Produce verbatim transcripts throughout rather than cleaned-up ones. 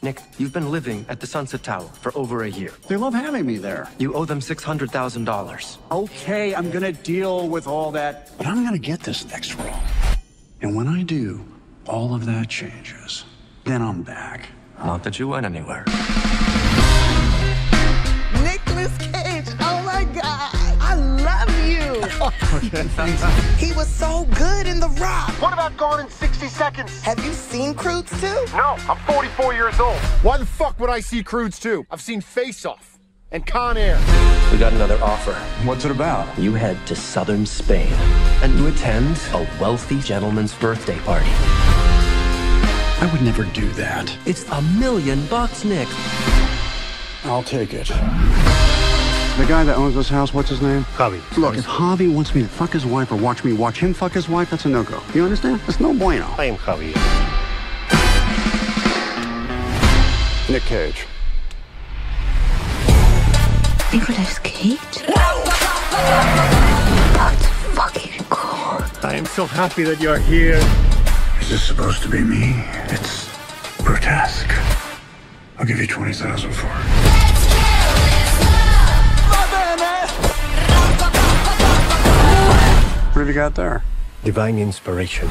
Nick, you've been living at the Sunset Tower for over a year. They love having me there. You owe them six hundred thousand dollars. Okay, I'm gonna deal with all that. But I'm gonna get this next role. And when I do, all of that changes. Then I'm back. Not that you went anywhere. Nicolas Cage, oh my God, I love you. Okay, thanks. He was so good in The Rock. What about Gone in sixty seconds? Have you seen Croods too? No, I'm forty-four years old. Why the fuck would I see Croods two? I've seen Face Off and Con Air. We got another offer. What's it about? You head to southern Spain and you attend a wealthy gentleman's birthday party. I would never do that. It's a million bucks, Nick. I'll take it. The guy that owns this house, what's his name? Javi. Look, if Javi wants me to fuck his wife or watch me watch him fuck his wife, that's a no-go. You understand? That's no bueno. I am Javi. Nick Cage. Nicolas Cage? That's fucking cool. I am so happy that you're here. Is this supposed to be me? It's grotesque. I'll give you twenty thousand for it. What have you got there? Divine inspiration.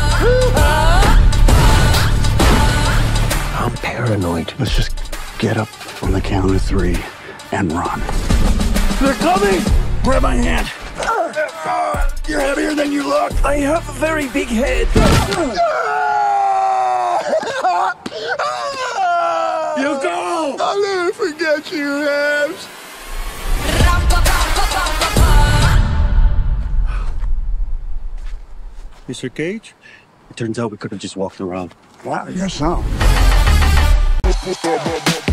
I'm paranoid. Let's just get up on the count of three and run. They're coming! Grab my hand. You're heavier than you look. I have a very big head. You go! I'll never forget you, Habs. Mister Cage? It turns out we could have just walked around. Wow, I guess so.